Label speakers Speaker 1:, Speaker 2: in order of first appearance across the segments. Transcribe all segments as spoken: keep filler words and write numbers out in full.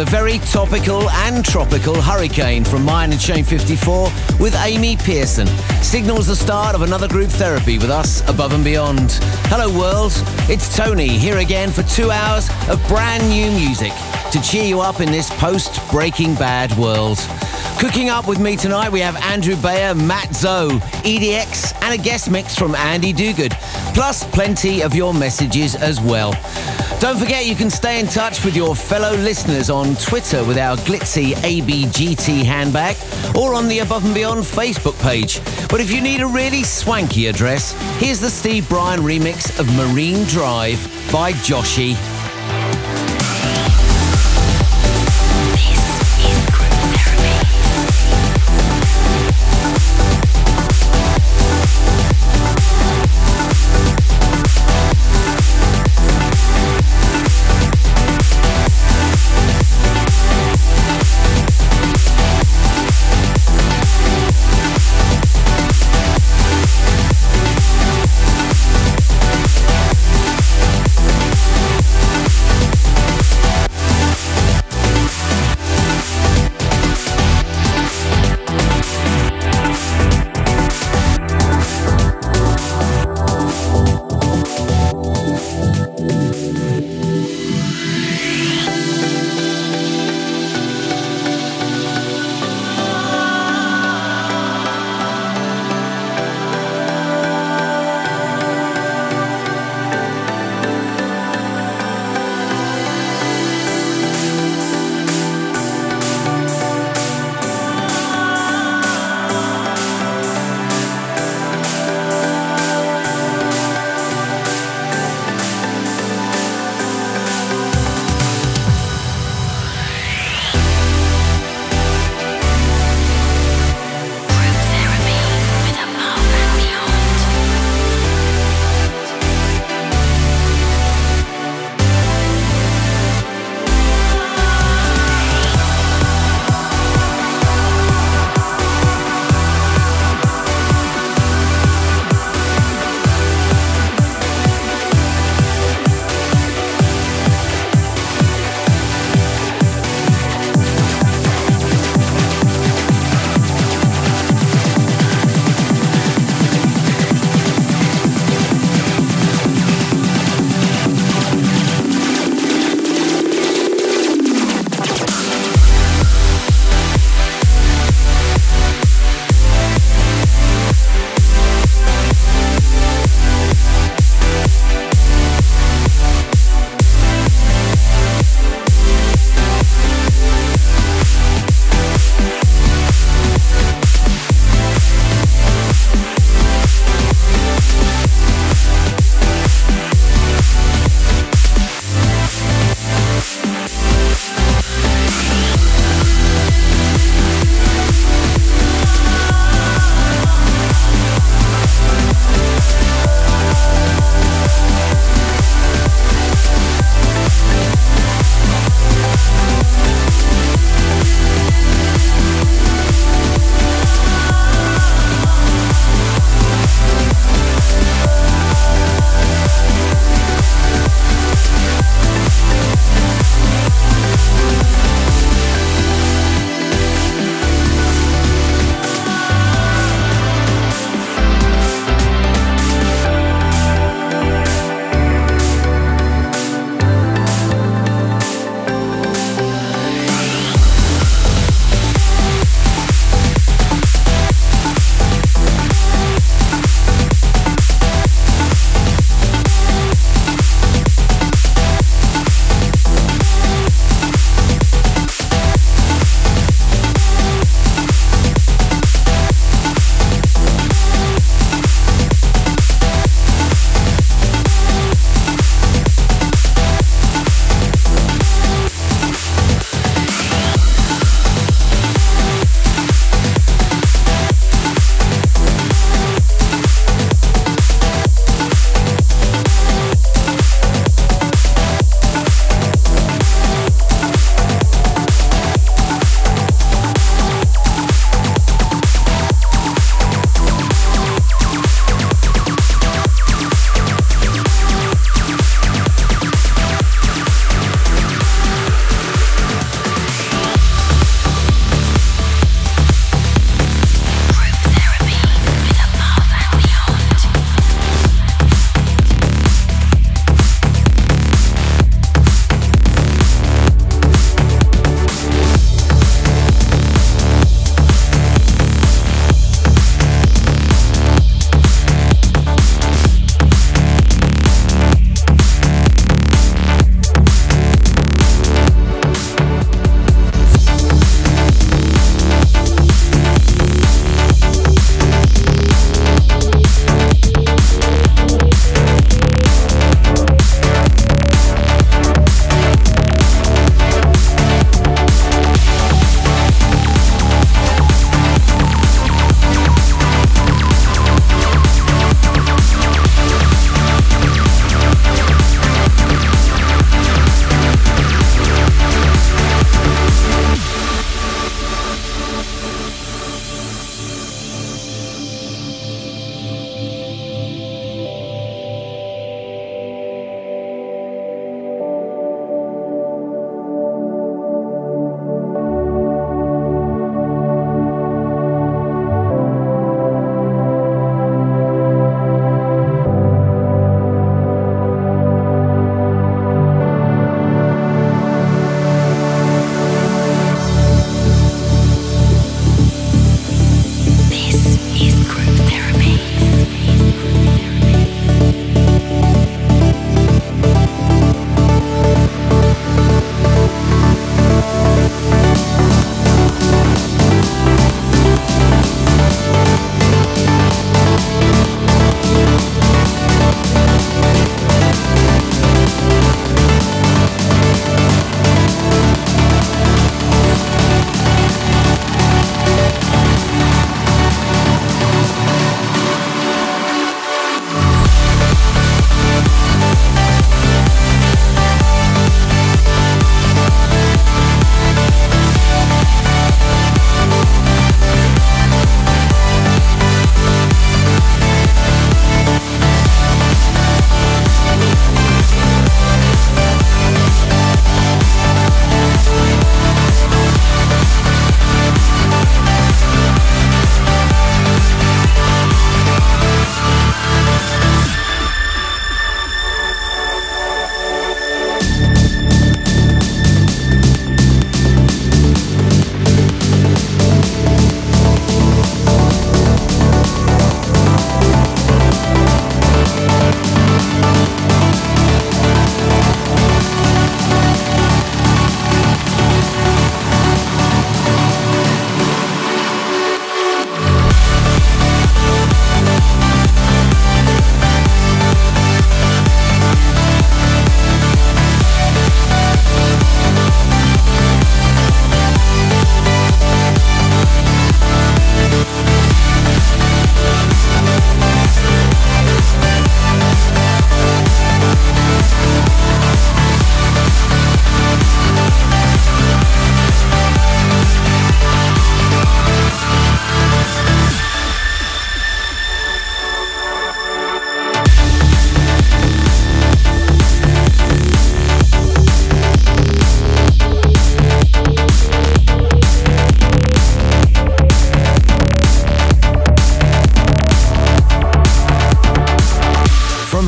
Speaker 1: the very topical and tropical Hurricane from mine and Shane fifty-four with Amy Pearson signals the start of another group therapy with us above and beyond. Hello world, it's Tony here again for two hours of brand new music to cheer you up in this post-Breaking Bad world. Cooking up with me tonight we have Andrew Bayer, Matt Zoe, E D X and a guest mix from Andy Duguid, plus plenty of your messages as well. Don't forget you can stay in touch with your fellow listeners on Twitter with our glitzy A B G T handbag or on the Above and Beyond Facebook page. But if you need a really swanky address, here's the Steve Bryan remix of Marine Drive by Joshi.
Speaker 2: We'll be right back.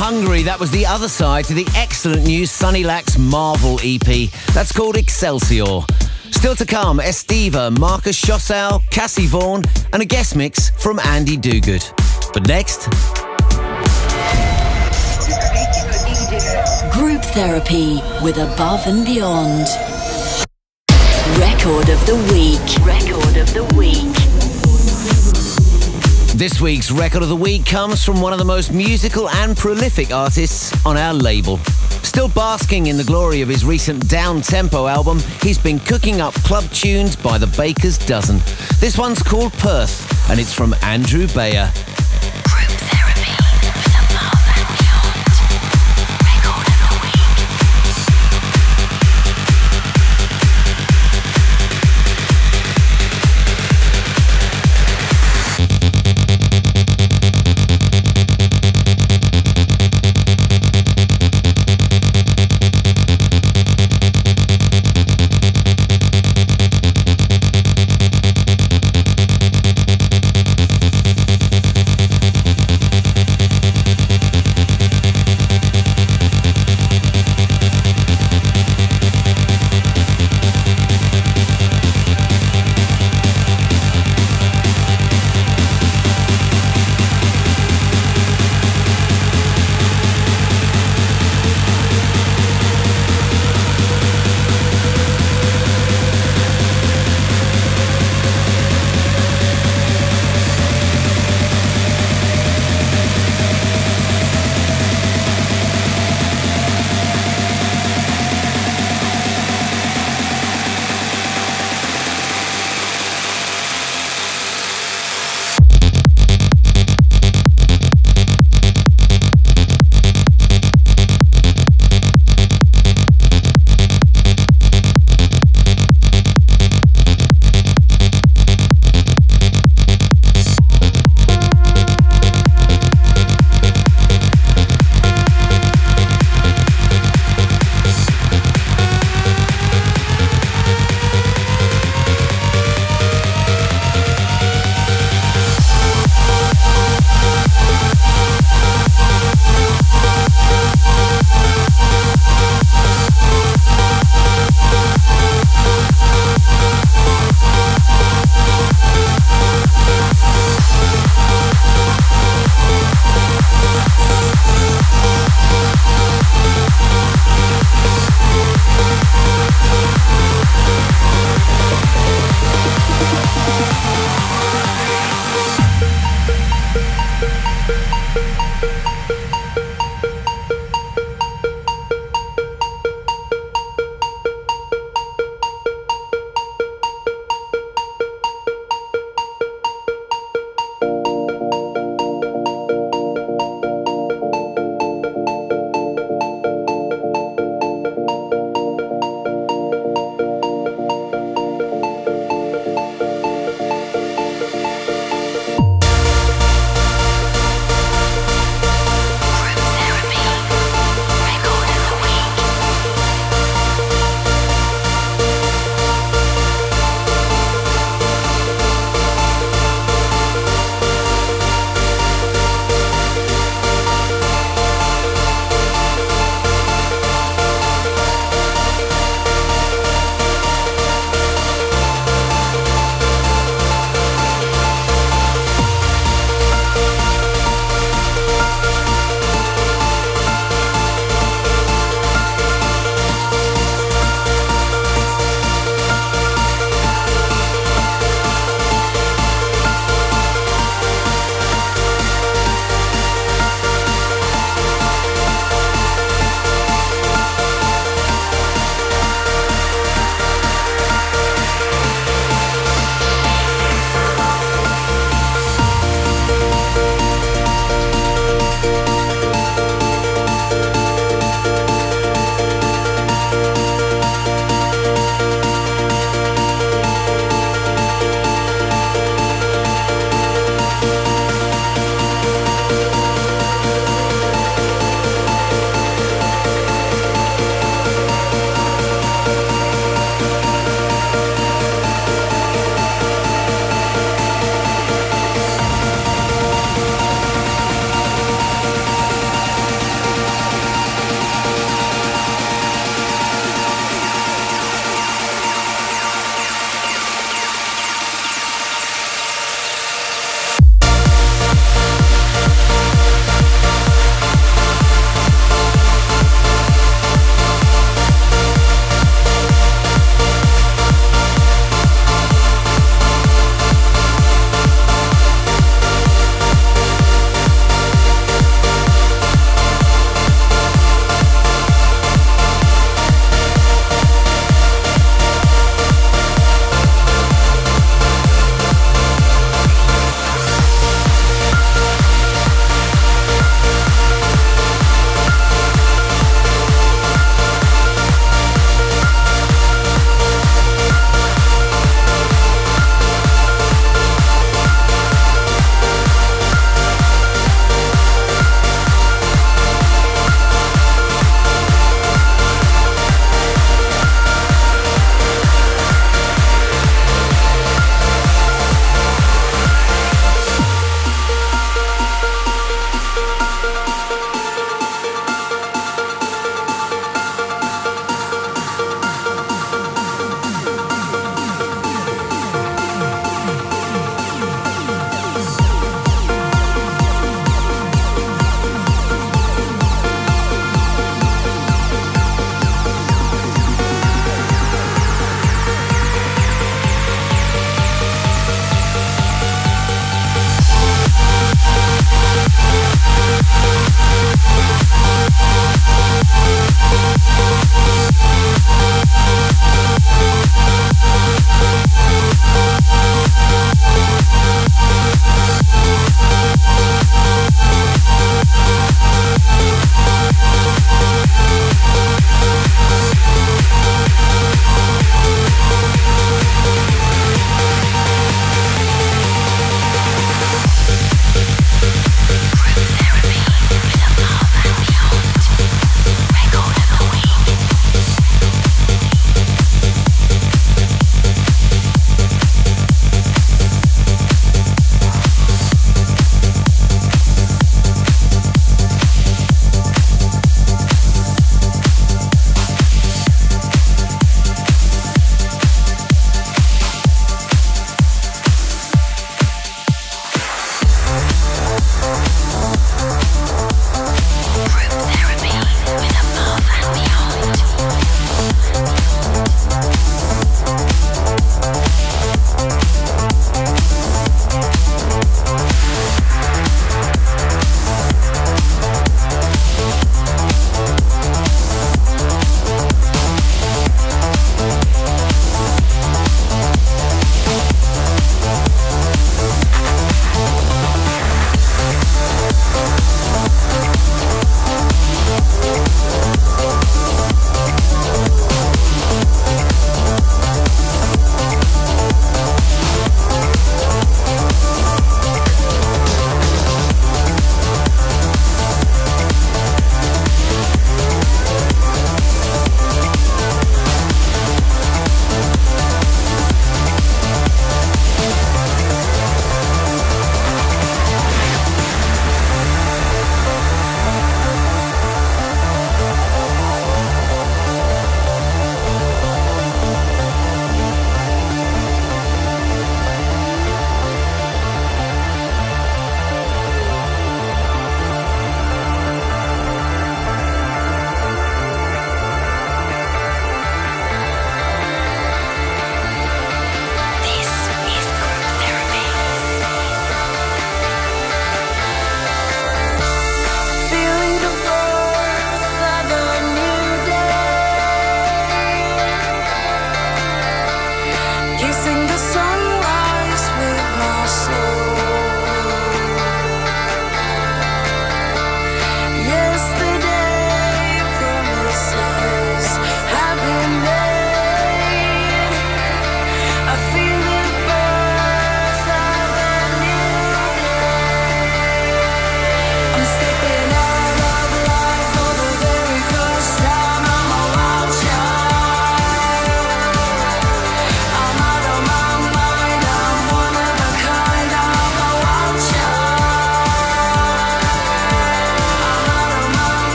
Speaker 1: Hungary, that was the other side to the excellent new Sunny Lax Marvel E P. That's called Excelsior. Still to come, Estiva, Marcus Schossau, Cassie Vaughan, and a guest mix from Andy Duguid. But next...
Speaker 2: Group Therapy with Above and Beyond. Record of the Week. Record of the Week.
Speaker 1: This week's Record of the Week comes from one of the most musical and prolific artists on our label. Still basking in the glory of his recent down-tempo album, he's been cooking up club tunes by the baker's dozen. This one's called Perth, and it's from Andrew Bayer.
Speaker 2: Group Therapy with Above and Beyond. Record of the Week.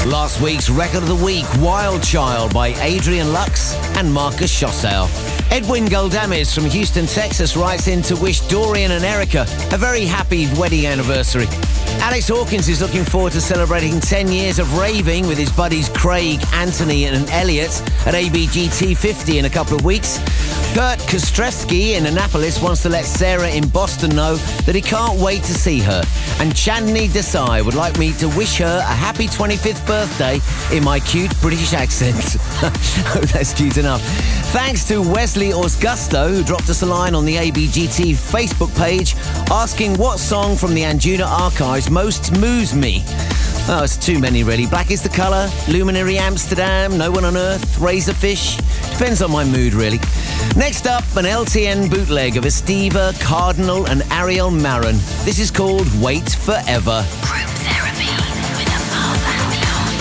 Speaker 1: Last week's Record of the Week, Wild Child by Adrian Lux and Marcus Schossel. Edwin Goldamis from Houston, Texas writes in to wish Dorian and Erica a very happy wedding anniversary. Alex Hawkins is looking forward to celebrating ten years of raving with his buddies Craig, Anthony and Elliot at A B G T fifty in a couple of weeks. Kurt Kostreski in Annapolis wants to let Sarah in Boston know that he can't wait to see her. And Chandni Desai would like me to wish her a happy twenty-fifth birthday in my cute British accent. Oh, that's cute enough. Thanks to Wesley Osgusto, who dropped us a line on the A B G T Facebook page asking what song from the Anjuna archives most moves me. Oh, it's too many really. Black is the Colour, Luminary Amsterdam, No One on Earth, Razorfish. Depends on my mood really. Next up, an L T N bootleg of Estiva, Cardinal and Ariel Marin. This is called Wait Forever.
Speaker 2: Group therapy with Above and Beyond.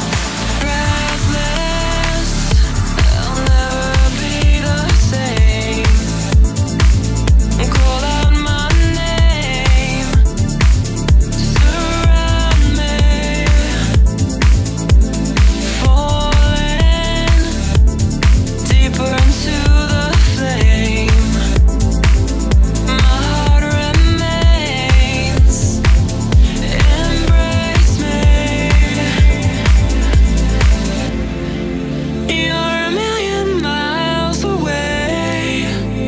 Speaker 3: Restless, I'll never be the same. Call out my name, surround me, falling deeper into the flame. My heart remains. Embrace me. You're a million miles away.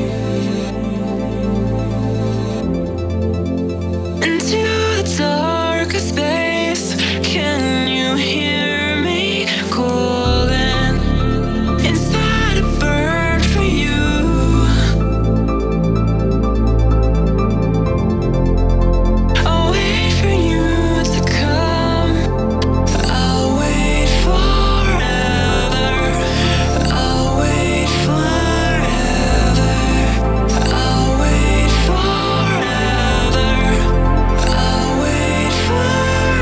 Speaker 3: Into the darkest space. Can you hear me calling? Inside a bird for you. I'll wait for you to come. I'll wait forever. I'll wait forever. I'll wait forever. I'll wait forever.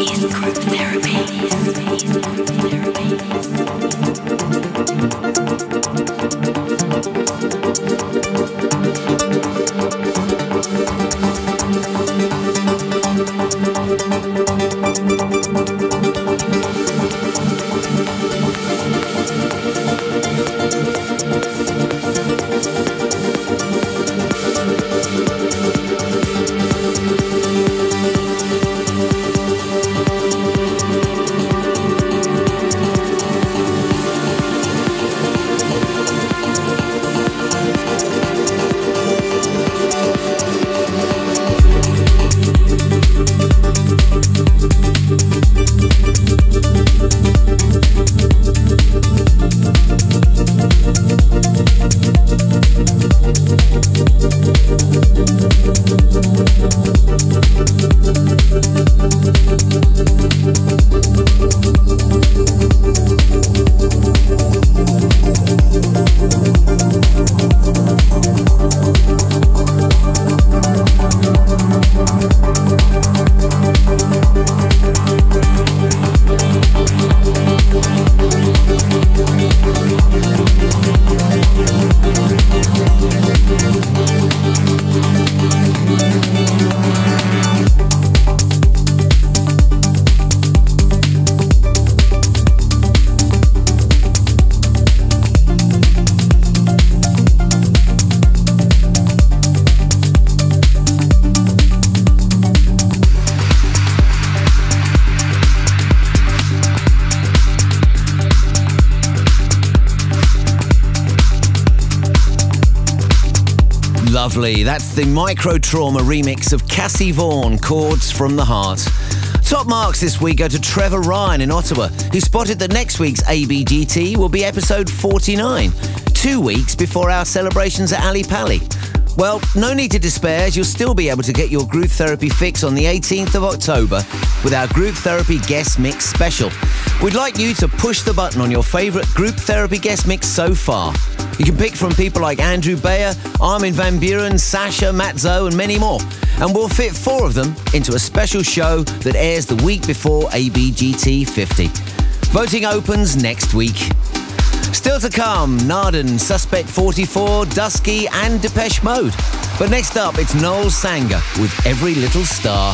Speaker 2: is group therapy.
Speaker 1: Lovely. That's the Micro Trauma remix of Cassie Vaughan, Chords from the Heart. Top marks this week go to Trevor Ryan in Ottawa, who spotted that next week's A B G T will be episode forty-nine, two weeks before our celebrations at Ali Pali. Well, no need to despair, as you'll still be able to get your group therapy fix on the eighteenth of October with our group therapy guest mix special. We'd like you to push the button on your favourite group therapy guest mix so far. You can pick from people like Andrew Bayer, Armin van Buren, Sasha, Matt Zoe and many more. And we'll fit four of them into a special show that airs the week before A B G T fifty. Voting opens next week. Still to come, Narden, Suspect forty-four, Dusky and Depeche Mode. But next up, it's Noel Sanger with Every Little Star.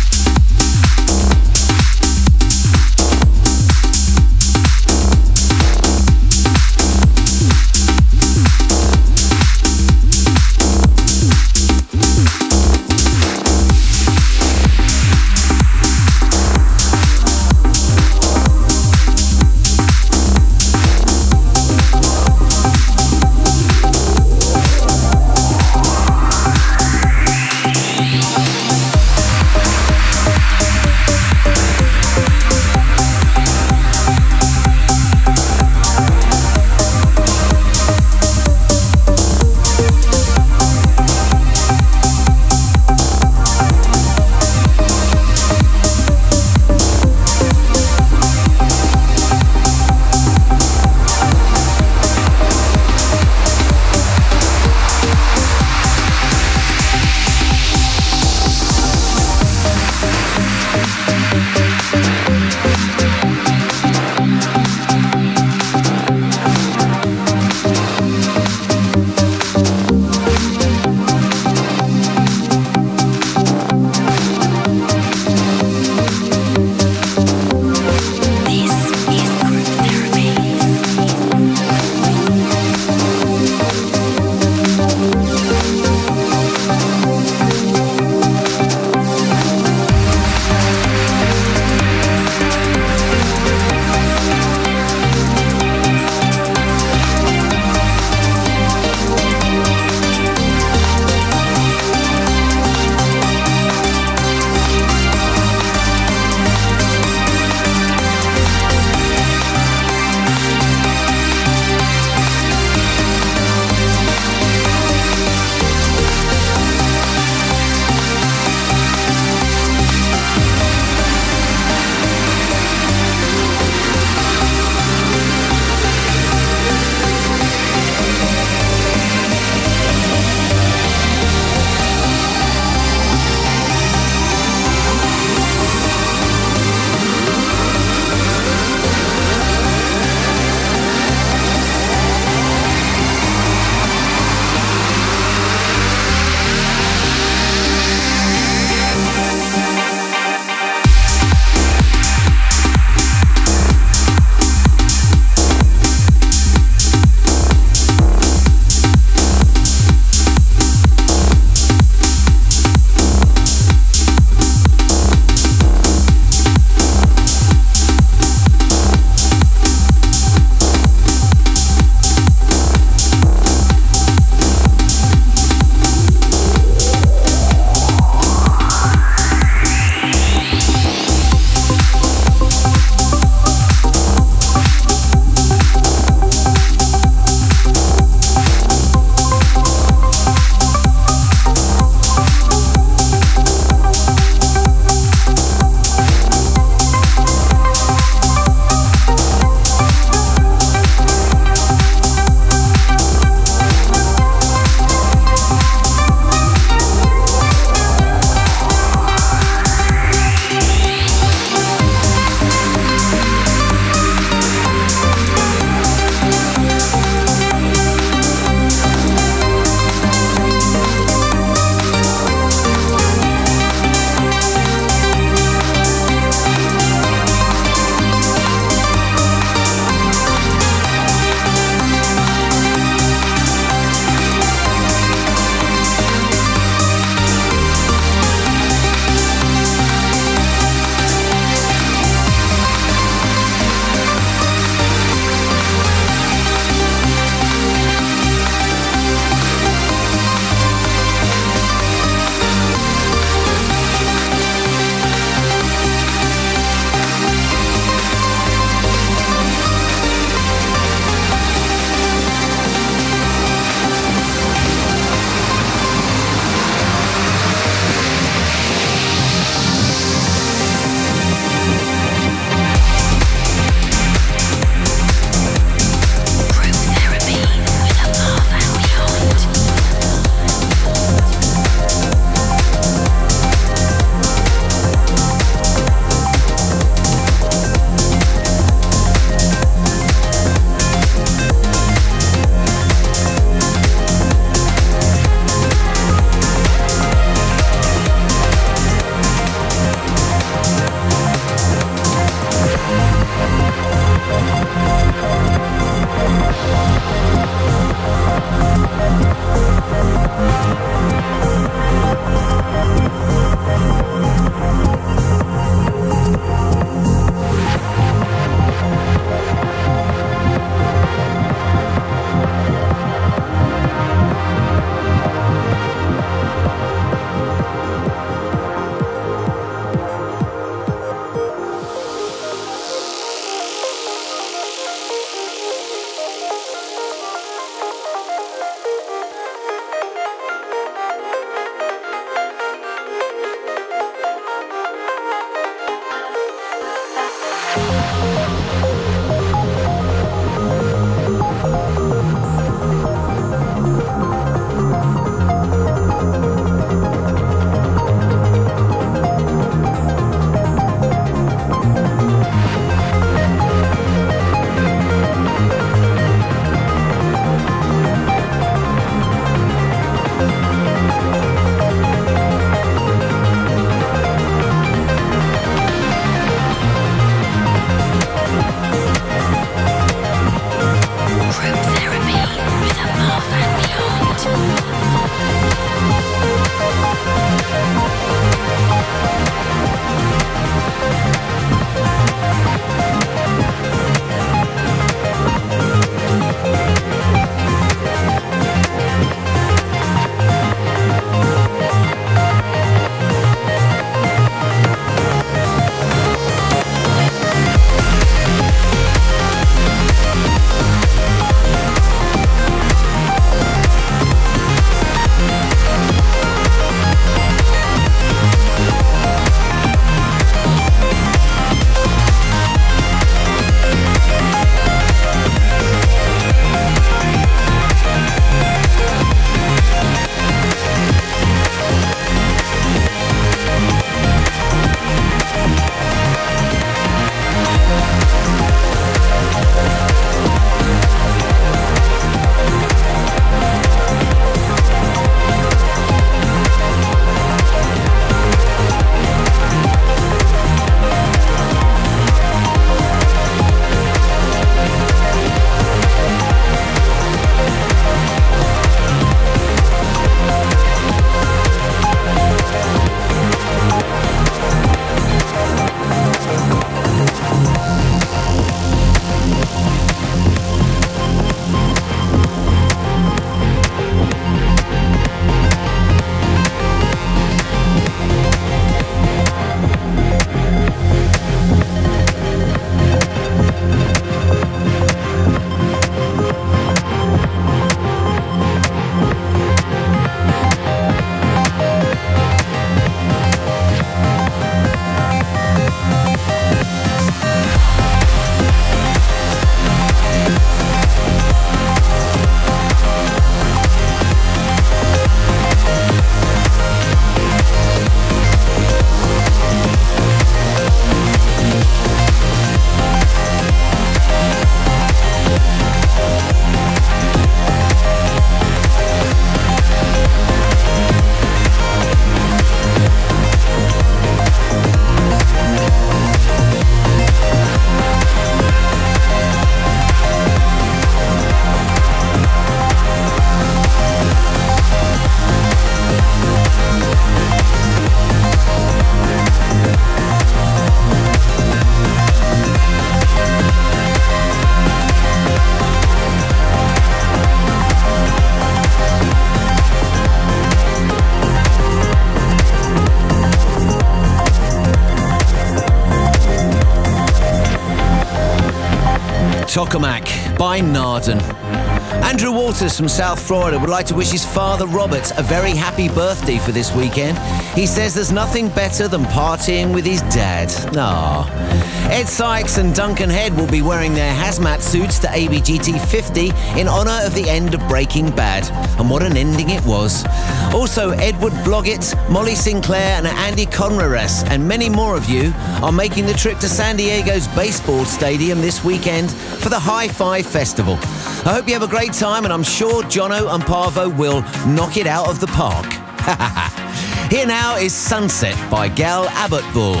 Speaker 1: Tokamak by Narden. Andrew Waters from South Florida would like to wish his father Robert a very happy birthday for this weekend. He says there's nothing better than partying with his dad. Ah. Ed Sykes and Duncan Head will be wearing their hazmat suits to A B G T fifty in honour of the end of Breaking Bad. And what an ending it was. Also, Edward Bloggitt, Molly Sinclair and Andy Conrares and many more of you are making the trip to San Diego's baseball stadium this weekend for the High Five Festival. I hope you have a great time, and I'm sure Jono and Parvo will knock it out of the park. Here now is Sunset by Gal Abbott-Bull.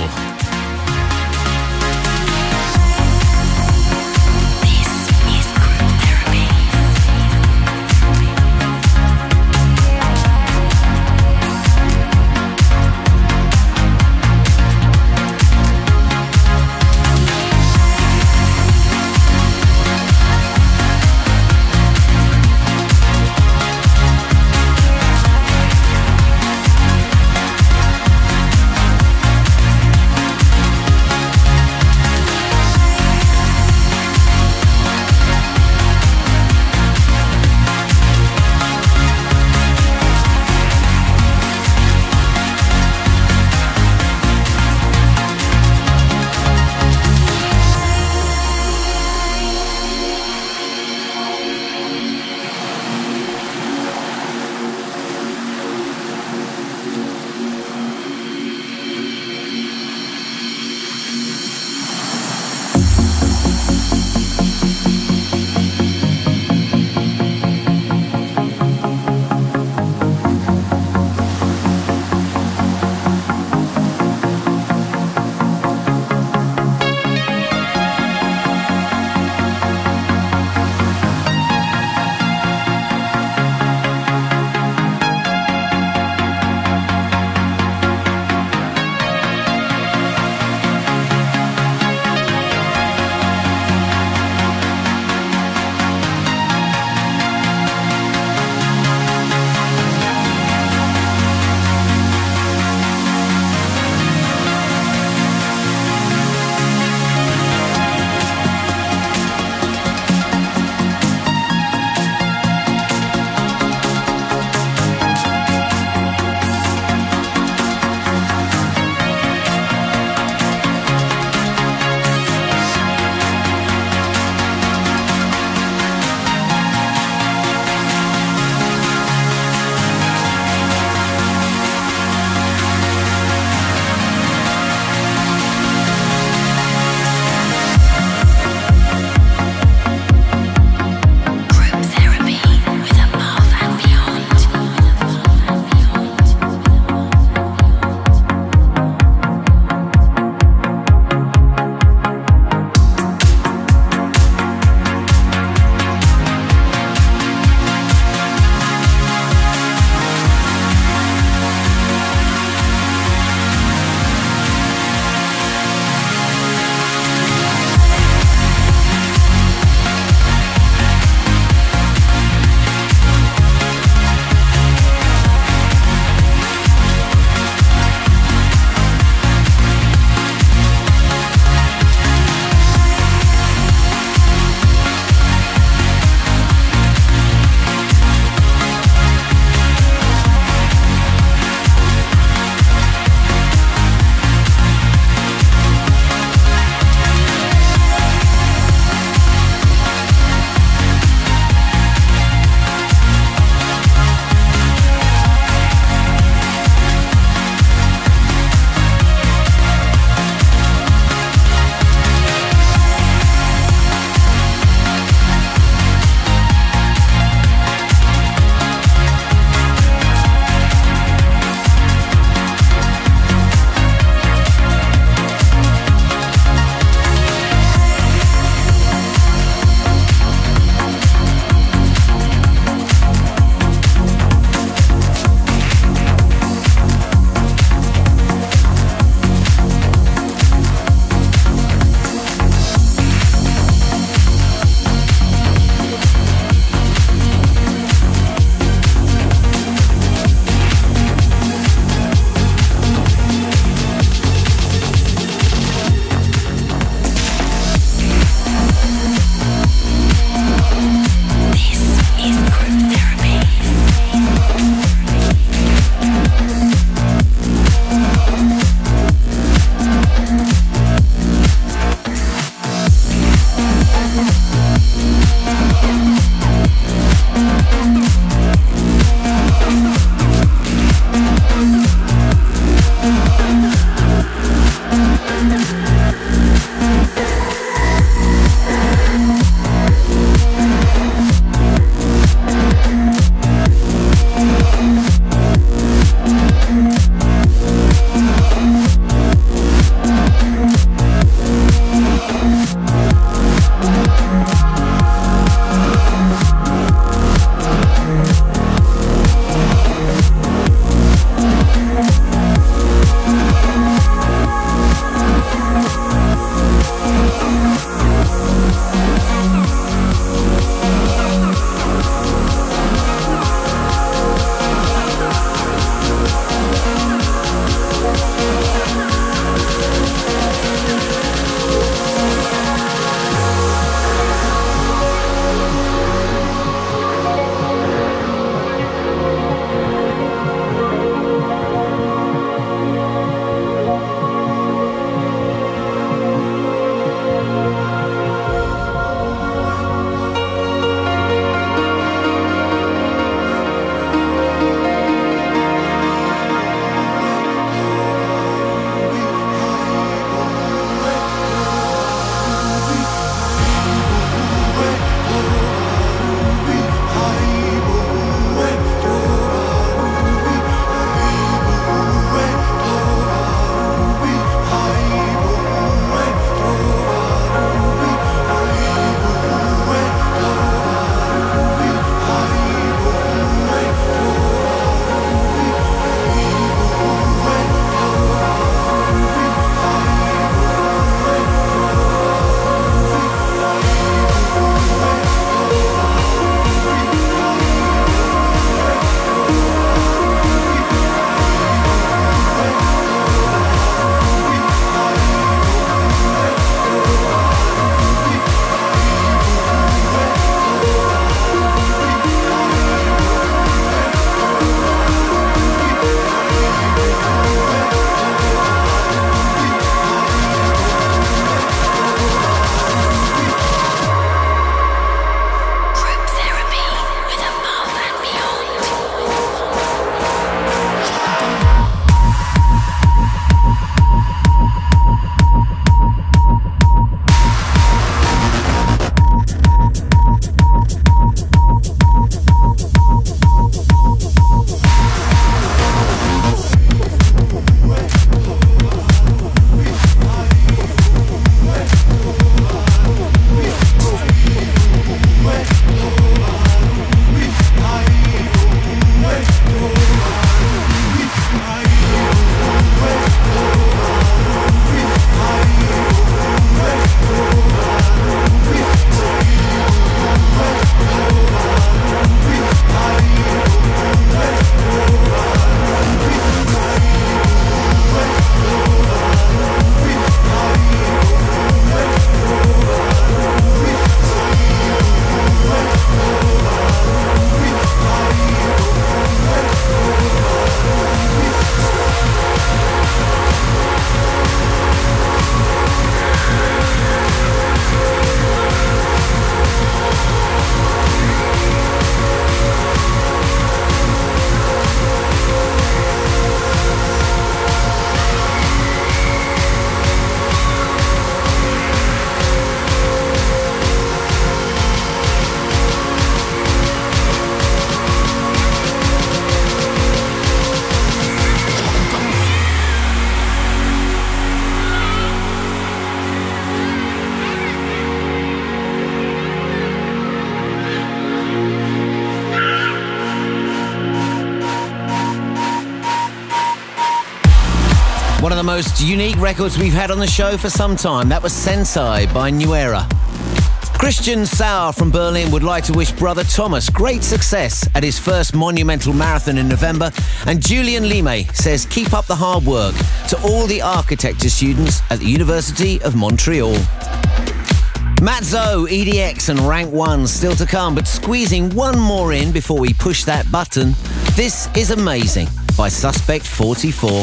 Speaker 1: One of the most unique records we've had on the show for some time. That was Sensei by New Era. Christian Sauer from Berlin would like to wish brother Thomas great success at his first monumental marathon in November. And Julian Lime says keep up the hard work to all the architecture students at the University of Montreal. Matt Zoe, E D X and Rank one still to come, but squeezing one more in before we push that button. This is Amazing by Suspect forty-four.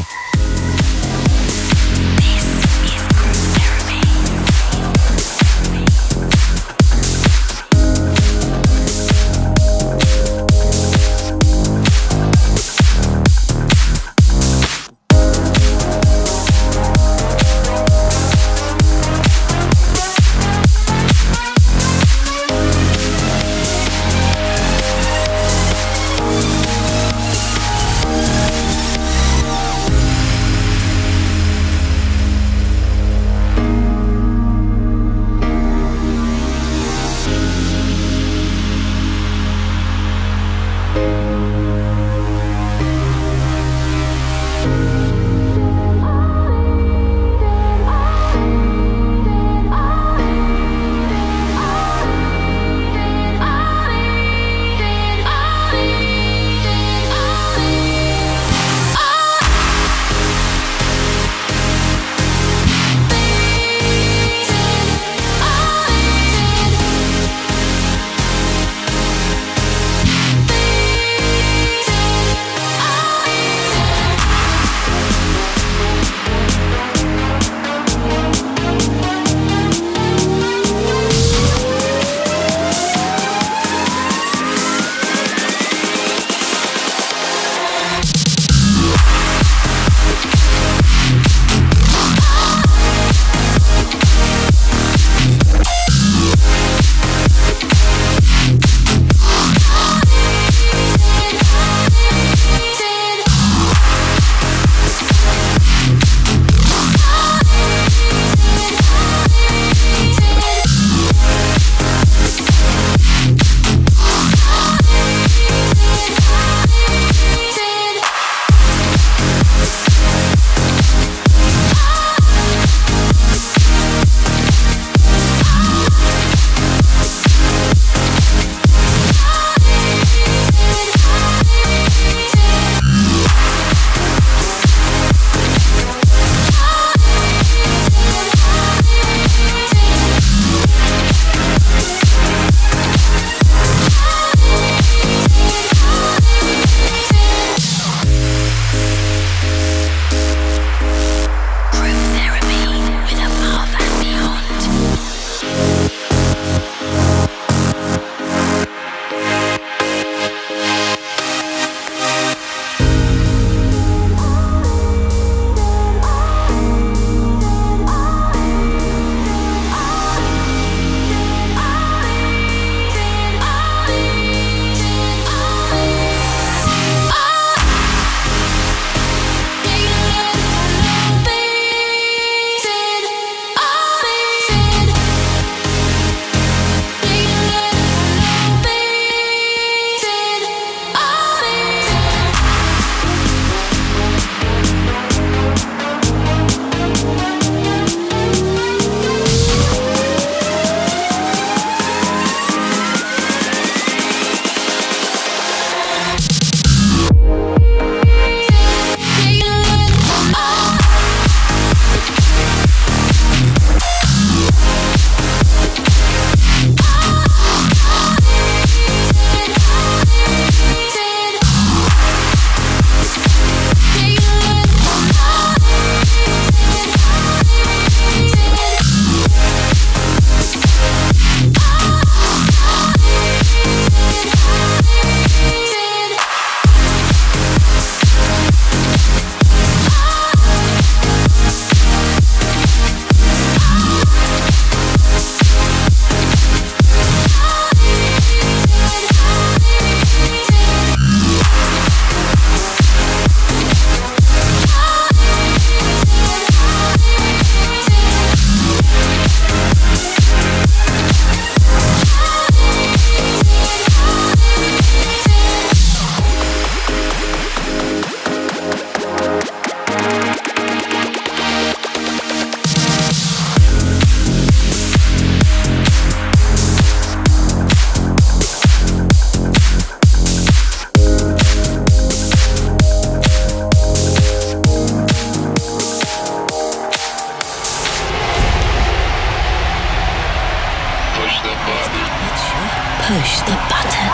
Speaker 2: Push the button.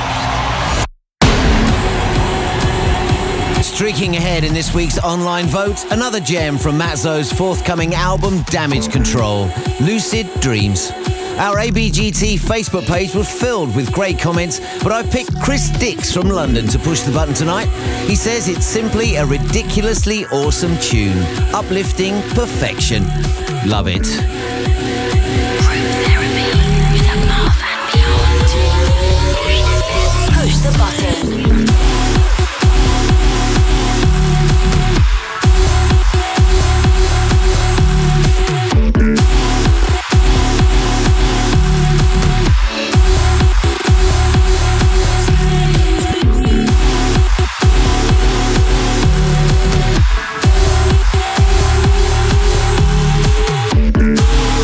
Speaker 1: Streaking ahead in this week's online vote, another gem from Matt Zo's forthcoming album, Damage Control, Lucid Dreams. Our A B G T Facebook page was filled with great comments, but I picked Chris Dix from London to push the button tonight. He says it's simply a ridiculously awesome tune. Uplifting perfection. Love it.
Speaker 2: Group therapy with Above and Beyond. Push the button.
Speaker 3: We'll be right back.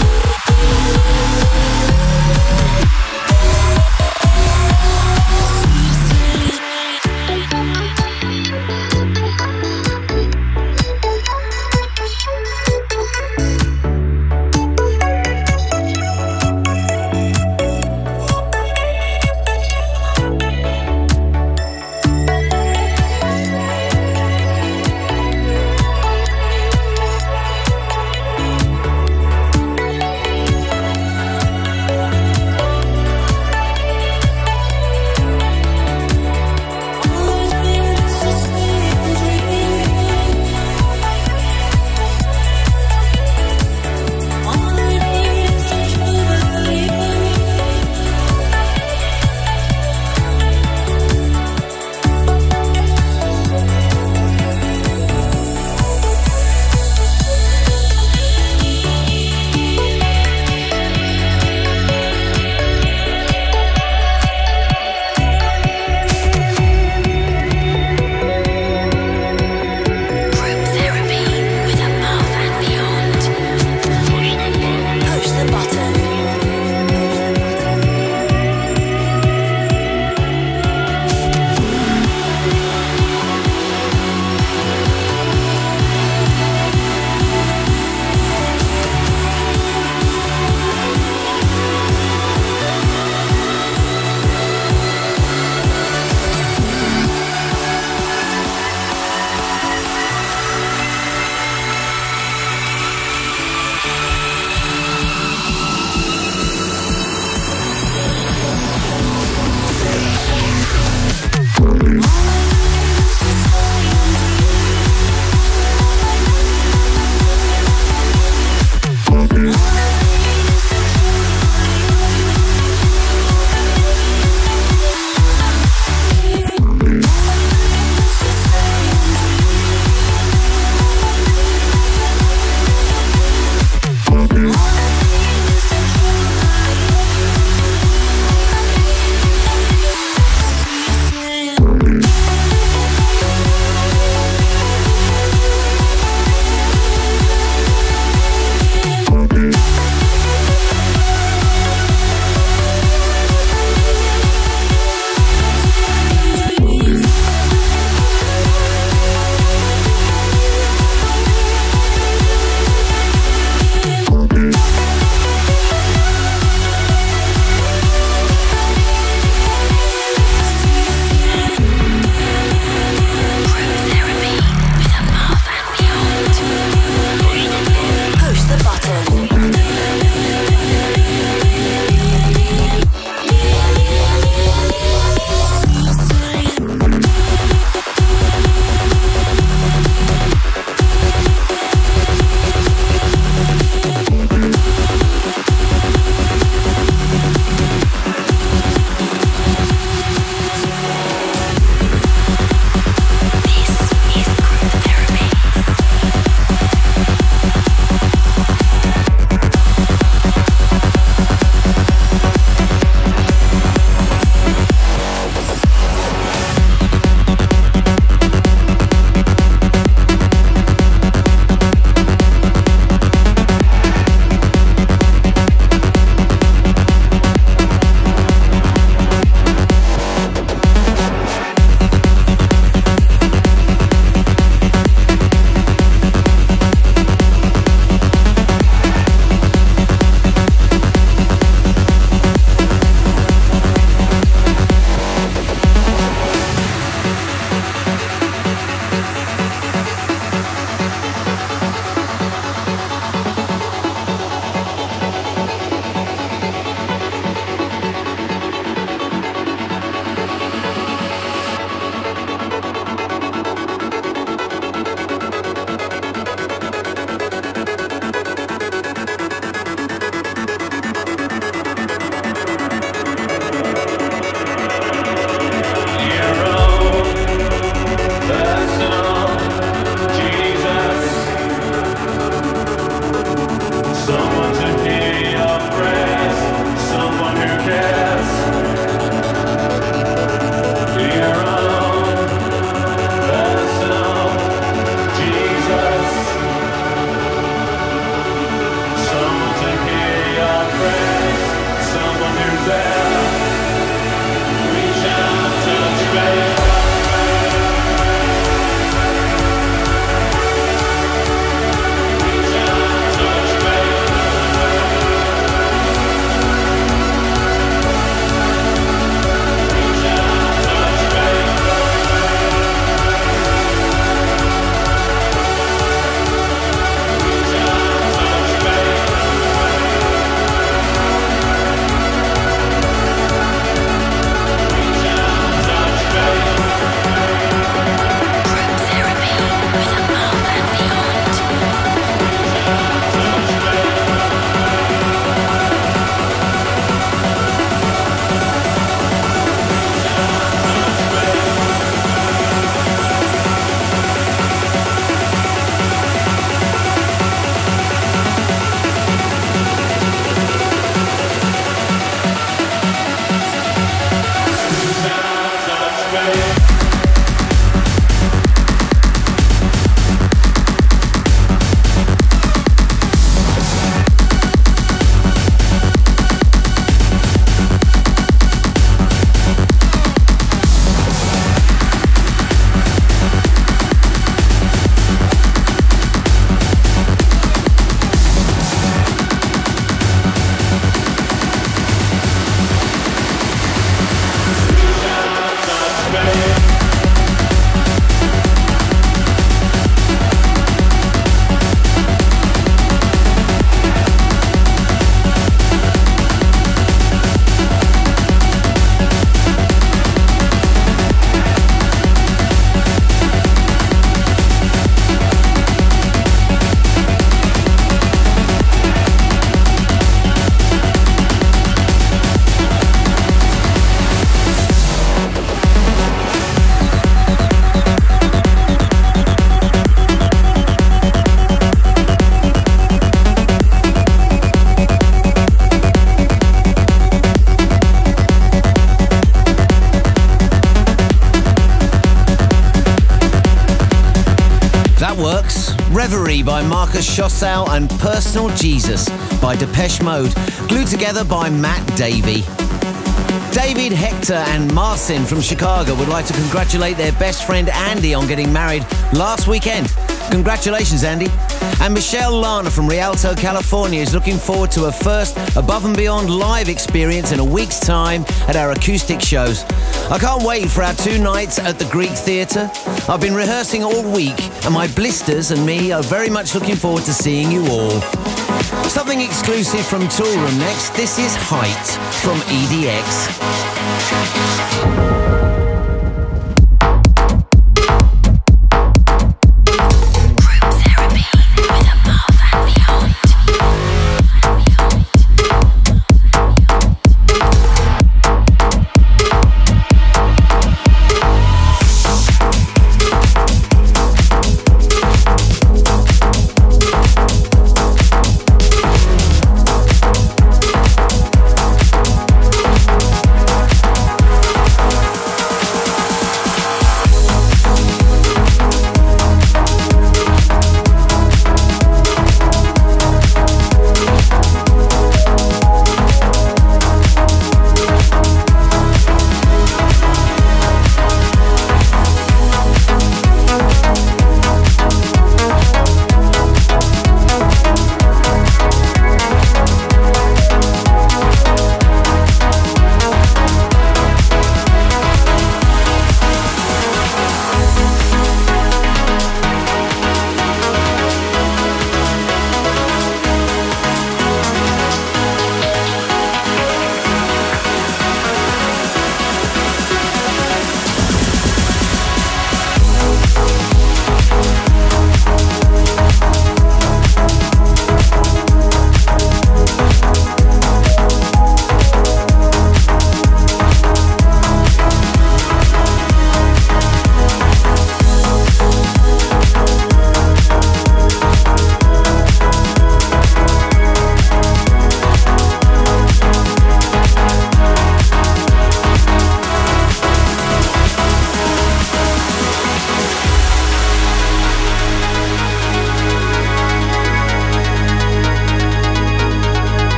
Speaker 1: Reverie by Marcus Schossow and Personal Jesus by Depeche Mode, glued together by Matt Davey. David, Hector and Marcin from Chicago would like to congratulate their best friend Andy on getting married last weekend. Congratulations, Andy. And Michelle Lana from Rialto, California is looking forward to her first Above and Beyond live experience in a week's time at our acoustic shows. I can't wait for our two nights at the Greek Theatre. I've been rehearsing all week and my blisters and me are very much looking forward to seeing you all. Something exclusive from Toolroom next. This is Height from E D X.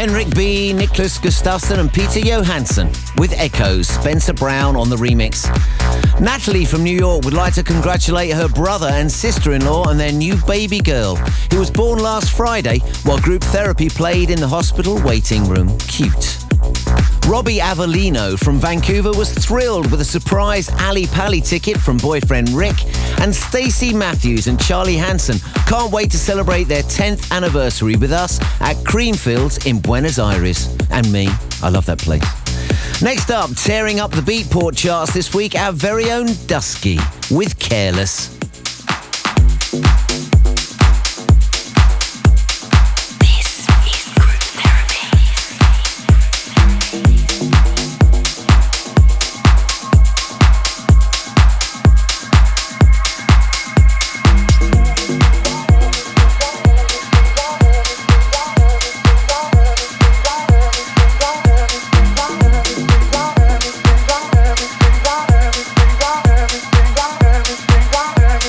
Speaker 1: Henrik B, Nicholas Gustafsson and Peter Johansson with Echoes, Spencer Brown on the remix. Natalie from New York would like to congratulate her brother and sister-in-law and their new baby girl, who was born last Friday while group therapy played in the hospital waiting room. Cute. Robbie Avellino from Vancouver was thrilled with a surprise Ali Pali ticket from boyfriend Rick, and Stacey Matthews and Charlie Hansen can't wait to celebrate their tenth anniversary with us at Creamfields in Buenos Aires. And me, I love that place. Next up, tearing up the Beatport charts this week, our very own Dusky with Careless.
Speaker 4: Got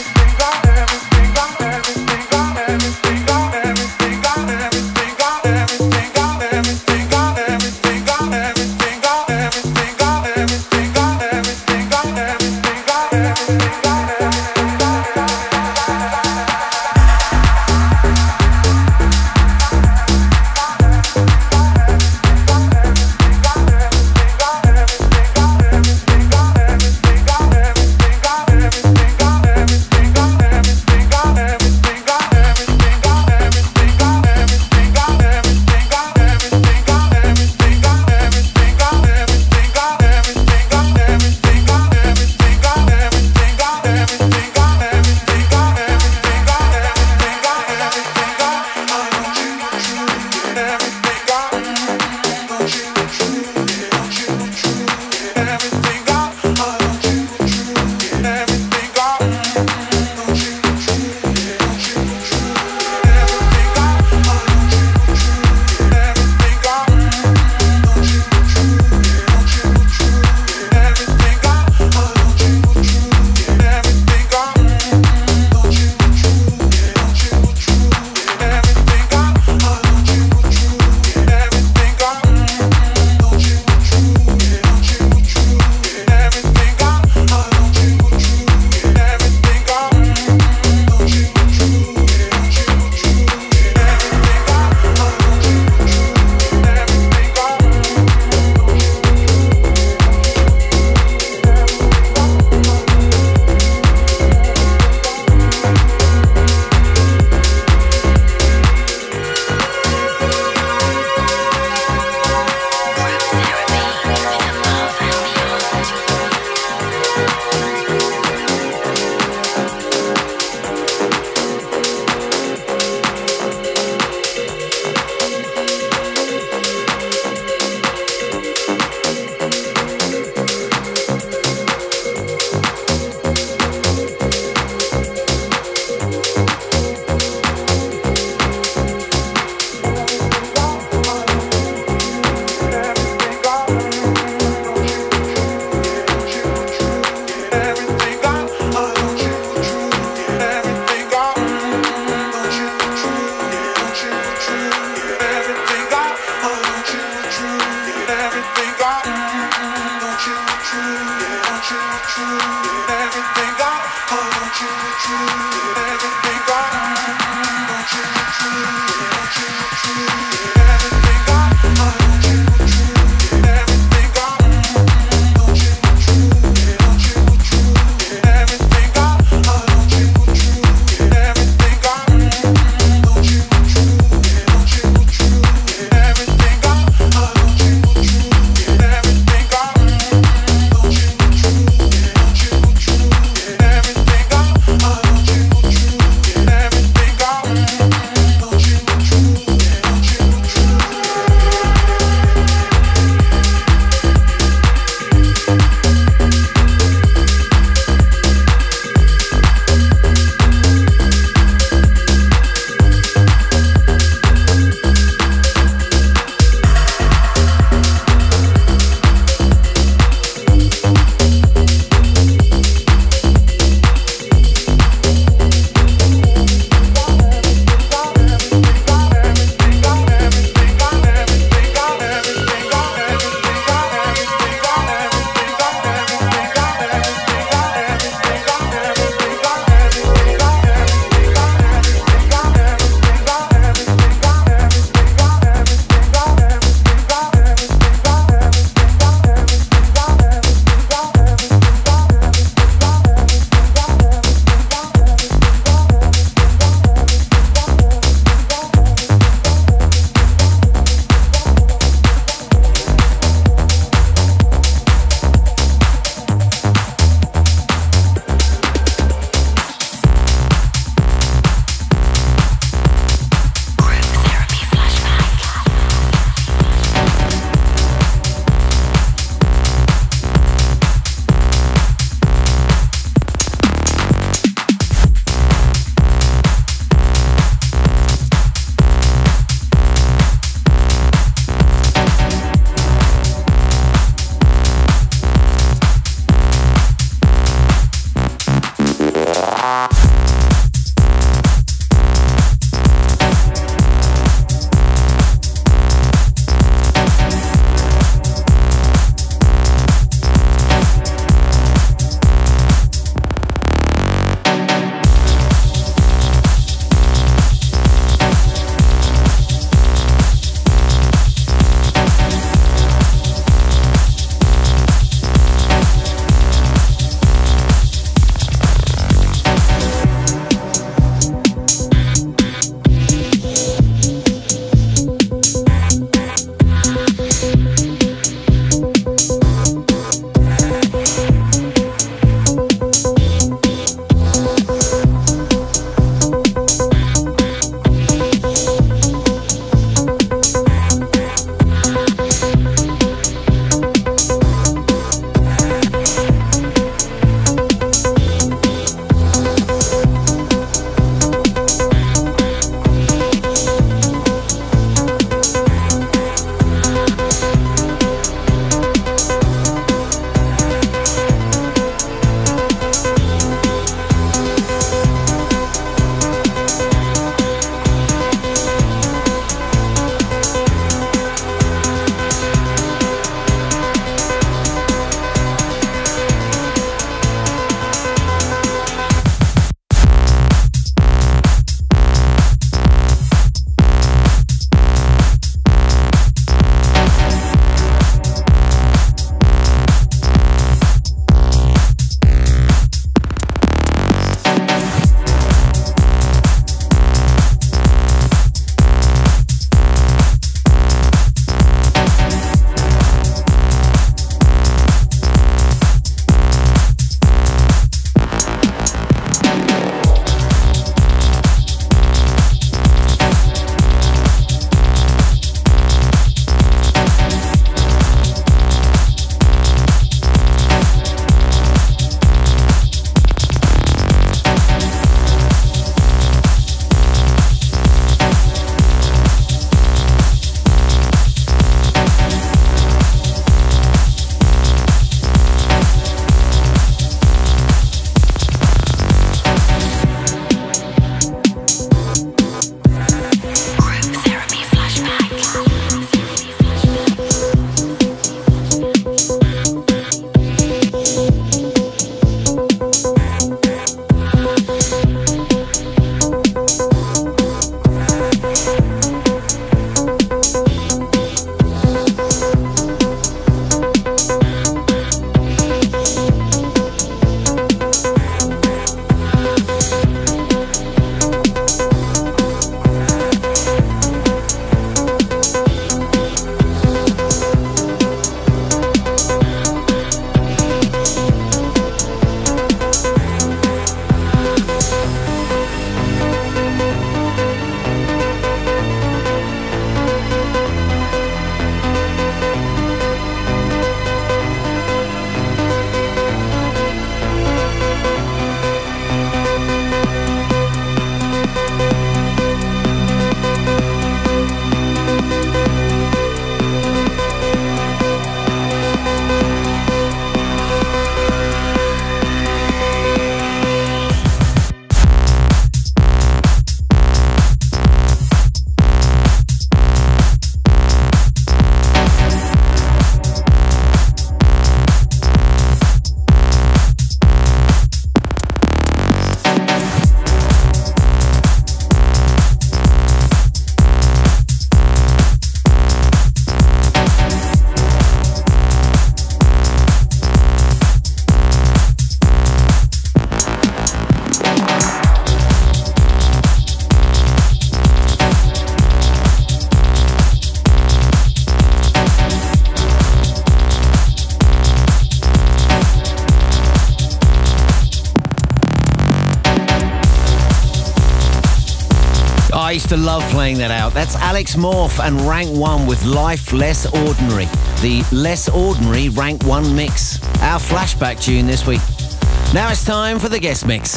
Speaker 1: to love playing that out. That's Alex Morph and Rank One with Life Less Ordinary. The Less Ordinary Rank One mix. Our flashback tune this week. Now it's time for the guest mix.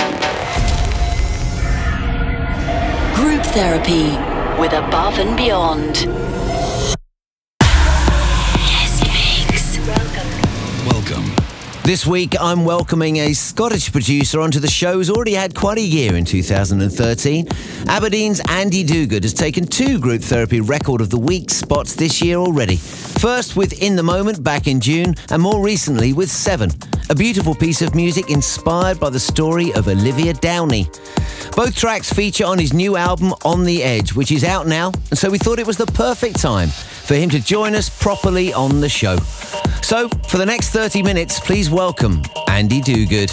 Speaker 2: Group Therapy with Above and Beyond.
Speaker 4: Welcome.
Speaker 1: This week, I'm welcoming a Scottish producer onto the show who's already had quite a year in two thousand thirteen. Aberdeen's Andy Duguid has taken two Group Therapy Record of the Week spots this year already. First with In the Moment back in June, and more recently with Seven, a beautiful piece of music inspired by the story of Olivia Downey. Both tracks feature on his new album On the Edge, which is out now, and so we thought it was the perfect time for him to join us properly on the show. So, for the next thirty minutes, please welcome Andy Duguid.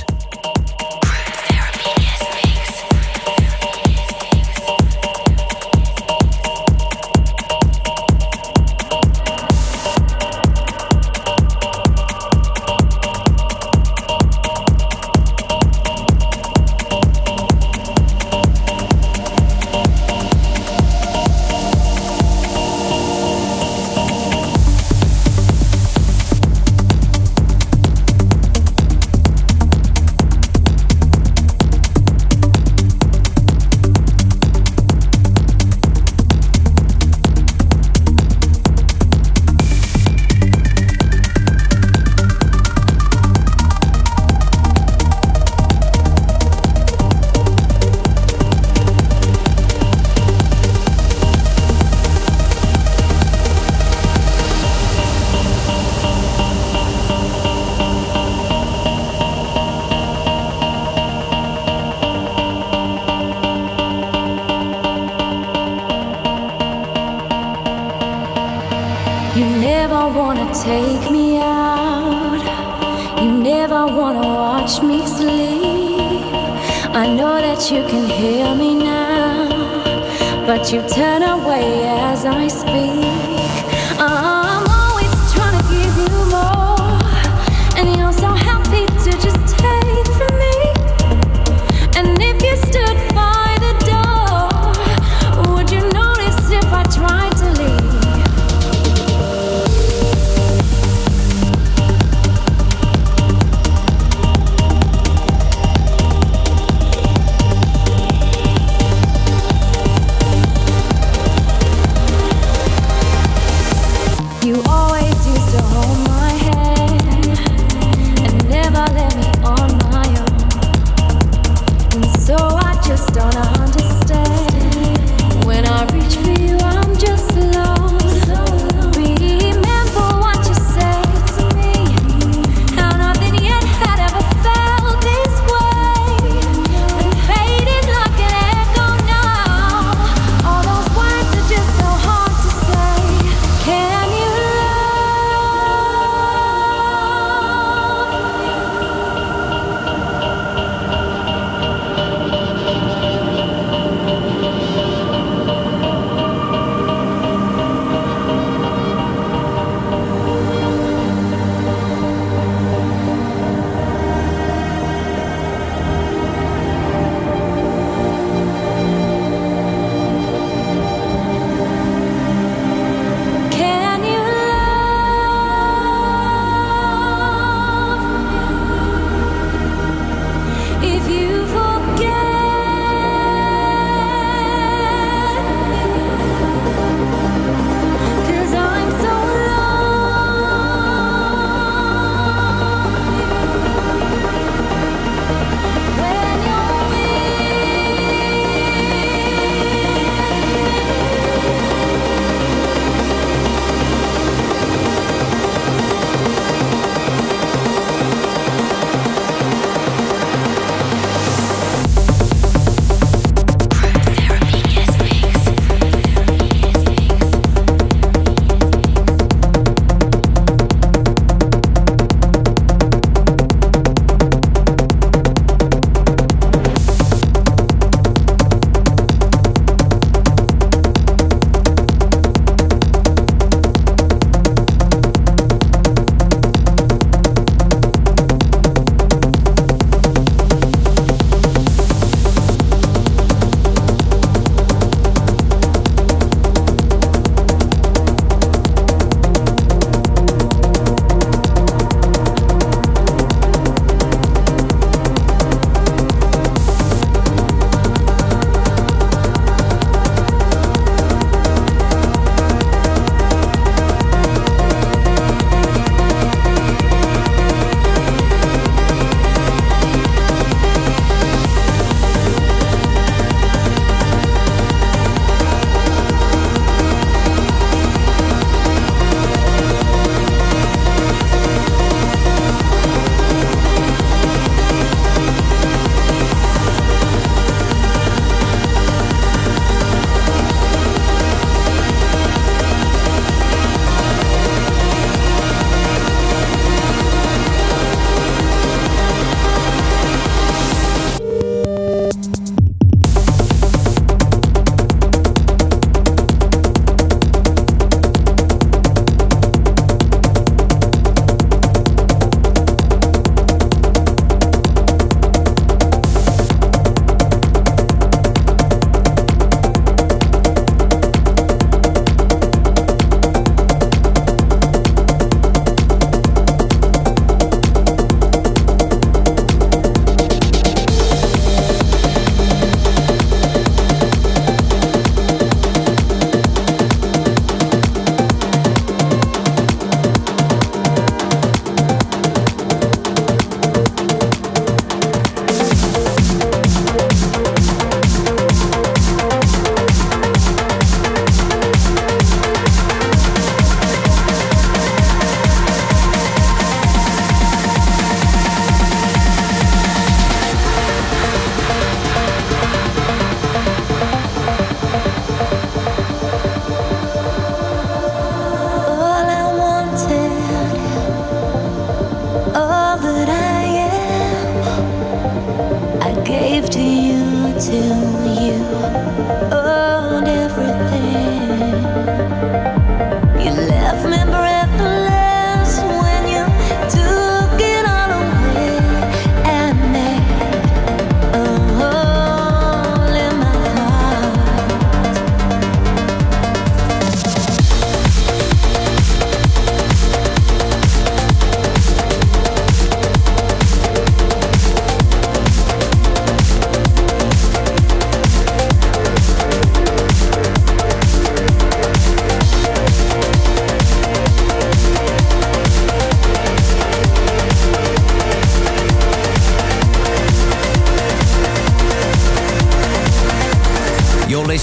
Speaker 5: Take me out. You never wanna watch me sleep. I know that you can hear me now, but you turn away as I speak. I'm always trying to give you more, and you're so happy to just take from me. And if you stood by the door, would you notice if I tried to leave?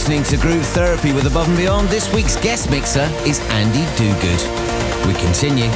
Speaker 1: listening to Groove Therapy with Above and Beyond. This week's guest mixer is Andy Duguid. We continue.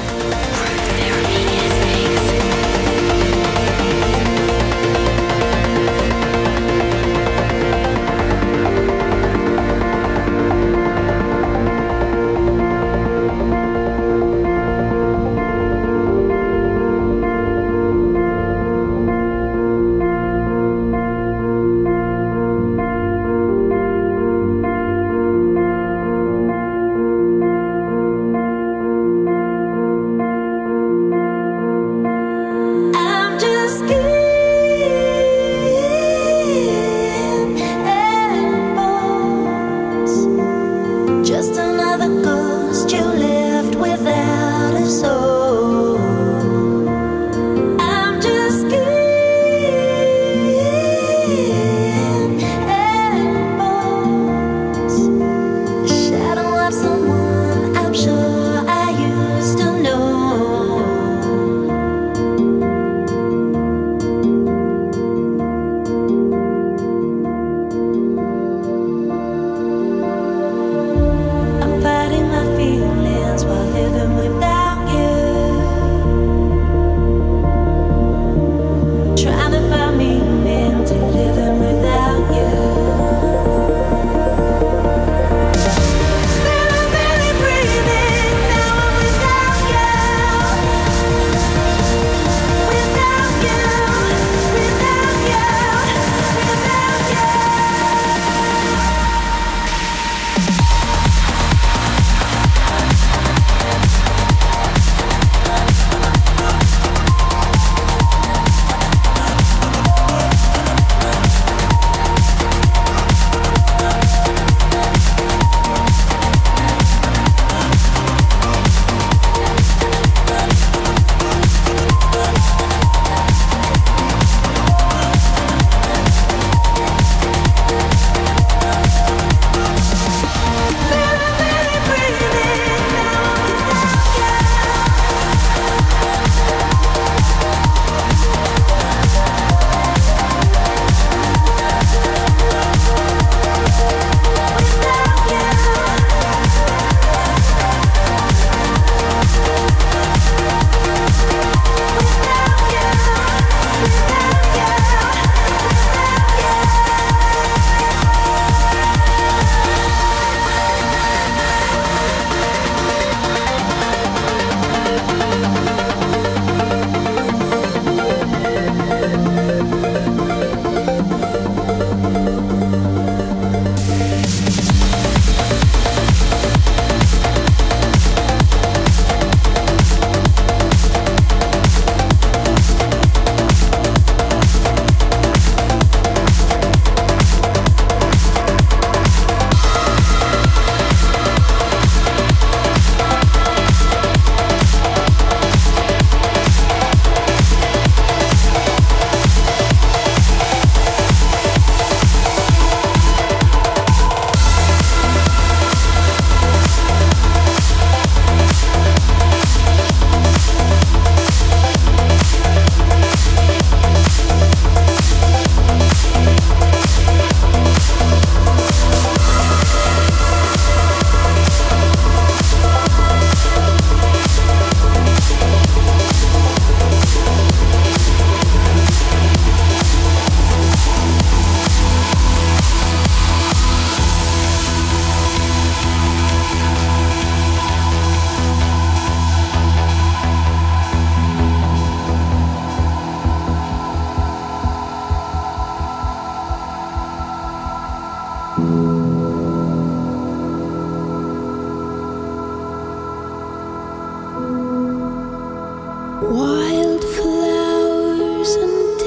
Speaker 5: Wildflowers and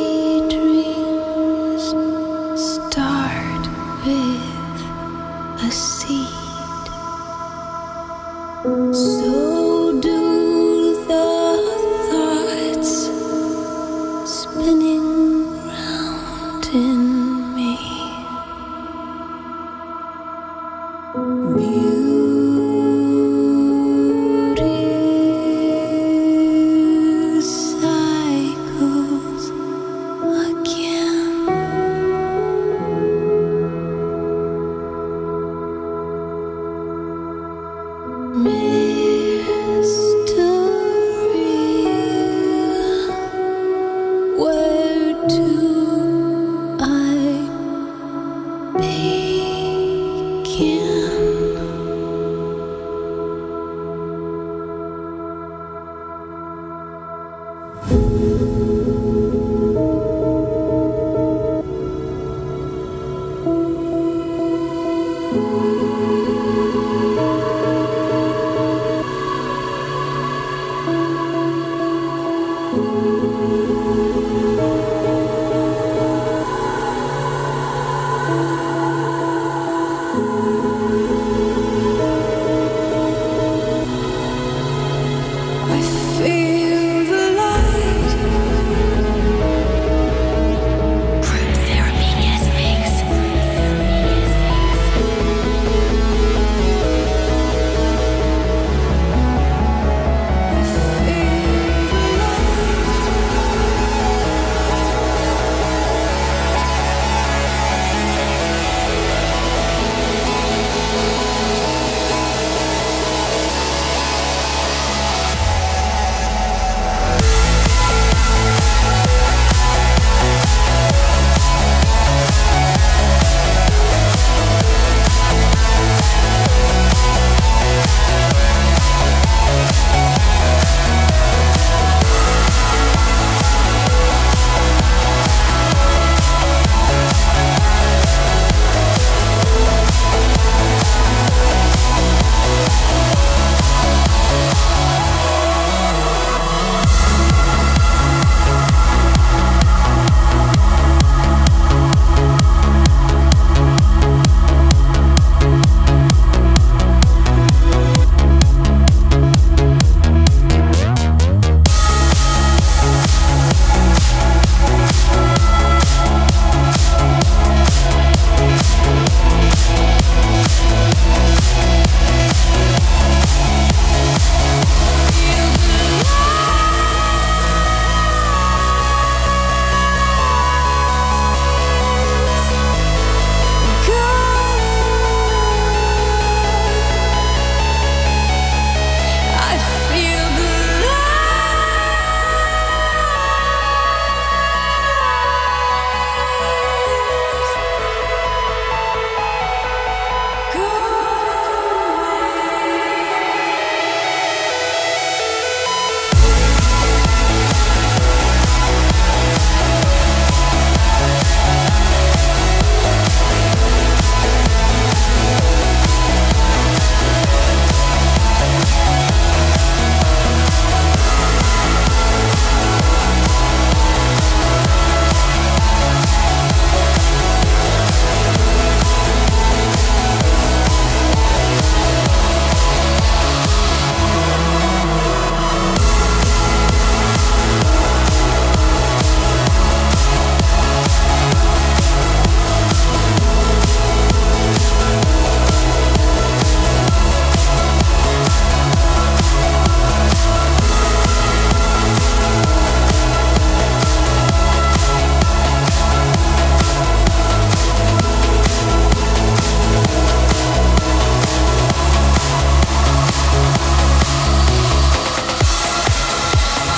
Speaker 5: daydreams start with a seed. So do the thoughts spinning round in me. Cycles again.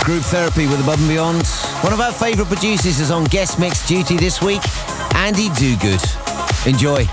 Speaker 1: Group Therapy with Above and Beyond. One of our favourite producers is on guest mix duty this week, Andy Dugood. Enjoy.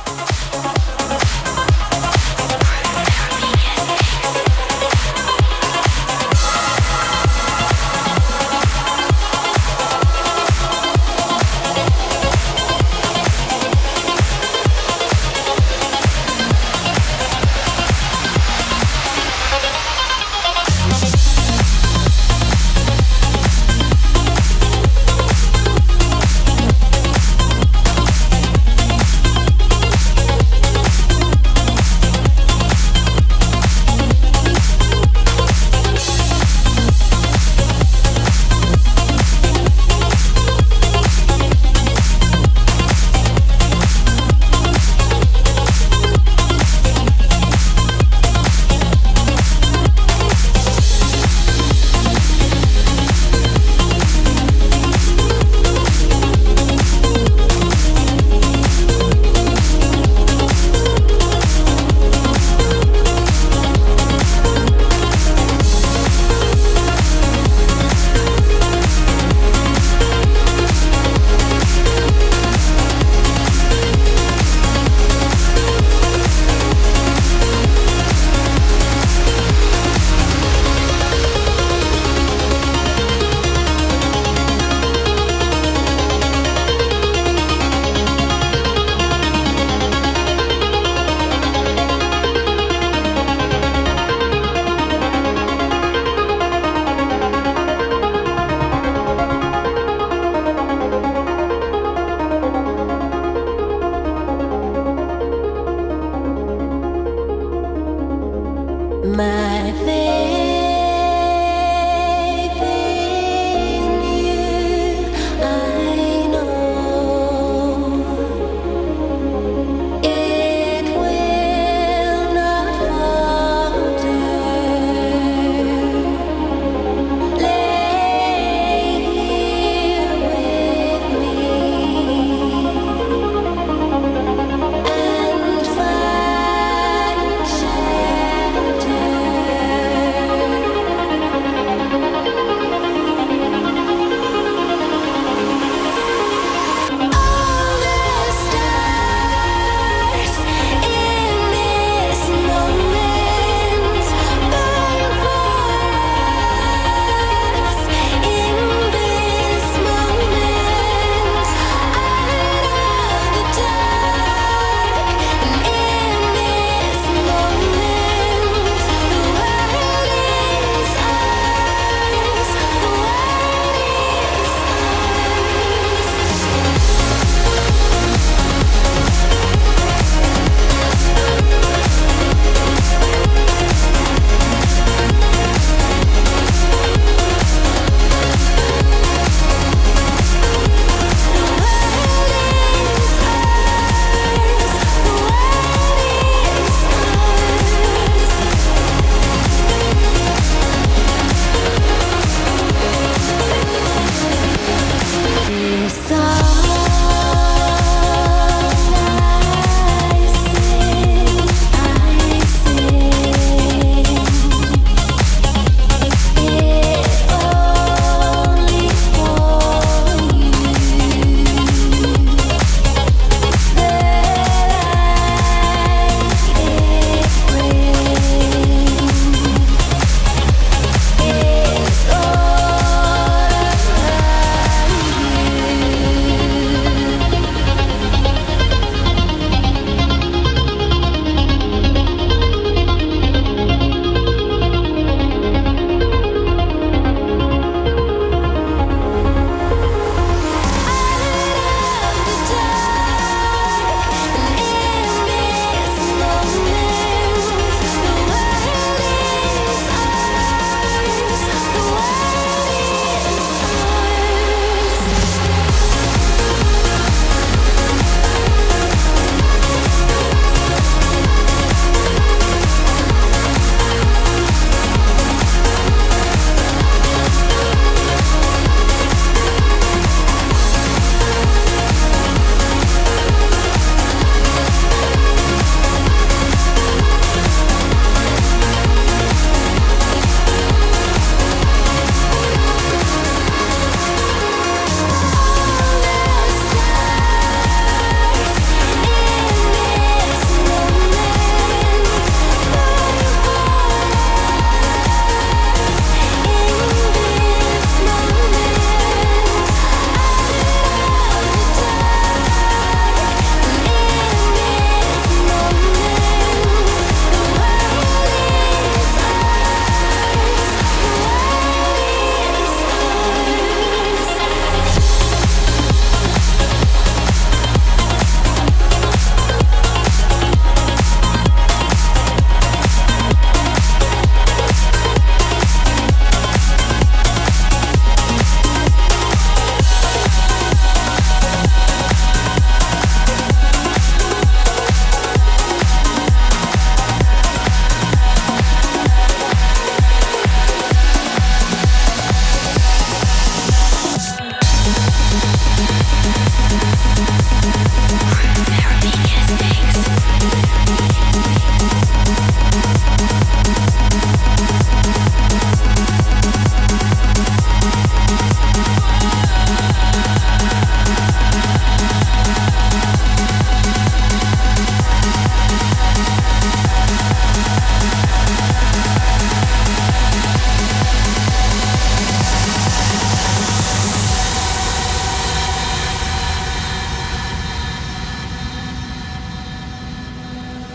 Speaker 5: And find shelter.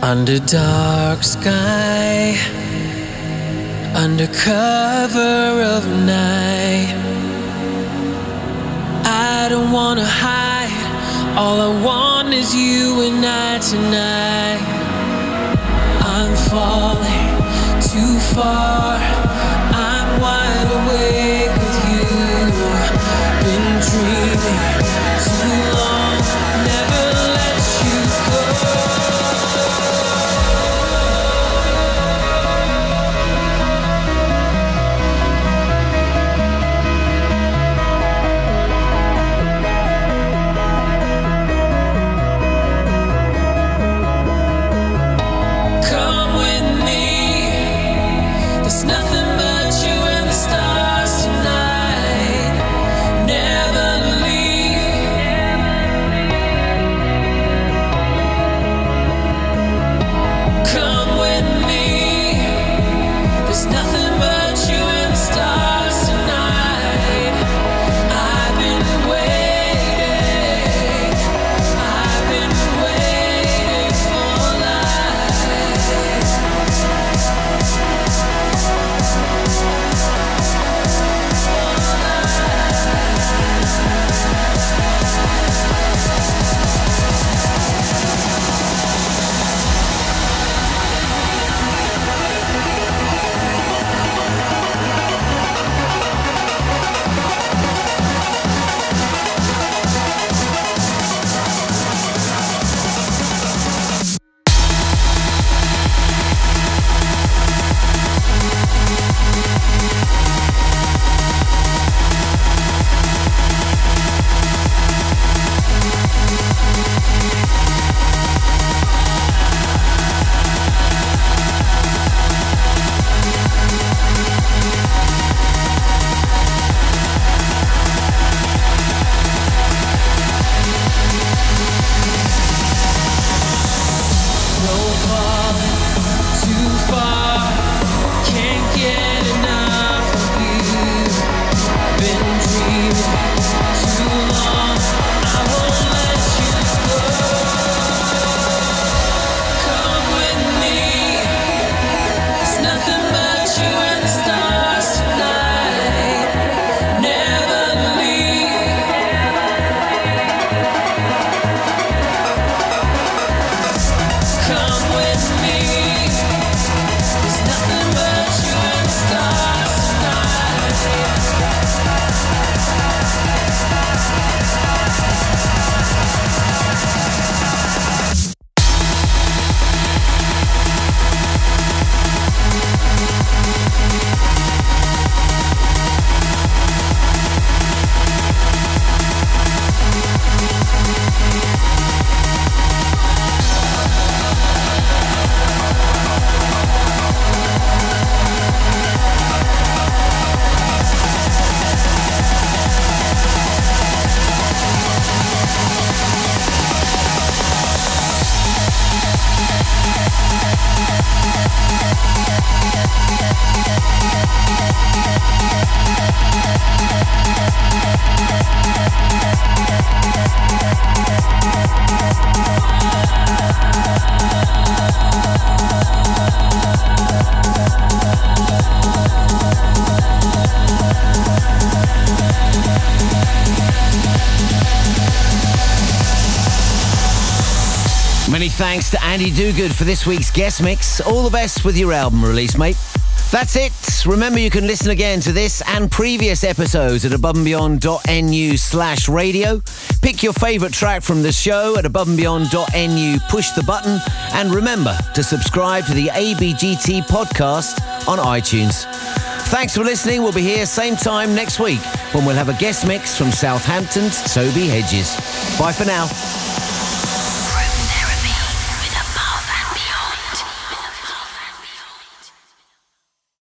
Speaker 3: Under dark sky, under cover of night, I don't wanna hide. All I want is you and I tonight. I'm falling too far, I'm wide awake with you. Been dreaming too long, never let you go. Come with me, there's nothing but you and the stars tonight. Never leave. Come with me, there's nothing but you and the stars tonight. I've been waiting, I've been waiting for life. No falling too far, can't get enough of you. Been dreaming too long, I won't let you go. Come with me, there's nothing but you and the stars tonight. Never leave. Come with me, there's nothing but you and the stars tonight.
Speaker 1: Many thanks to Andy Duguid for this week's guest mix. All the best with your album release, mate. That's it. Remember, you can listen again to this and previous episodes at aboveandbeyond.nu slash radio. Pick your favourite track from the show at aboveandbeyond.nu, push the button, and remember to subscribe to the A B G T podcast on iTunes. Thanks for listening. We'll be here same time next week when we'll have a guest mix from Southampton's Toby Hedges. Bye for now.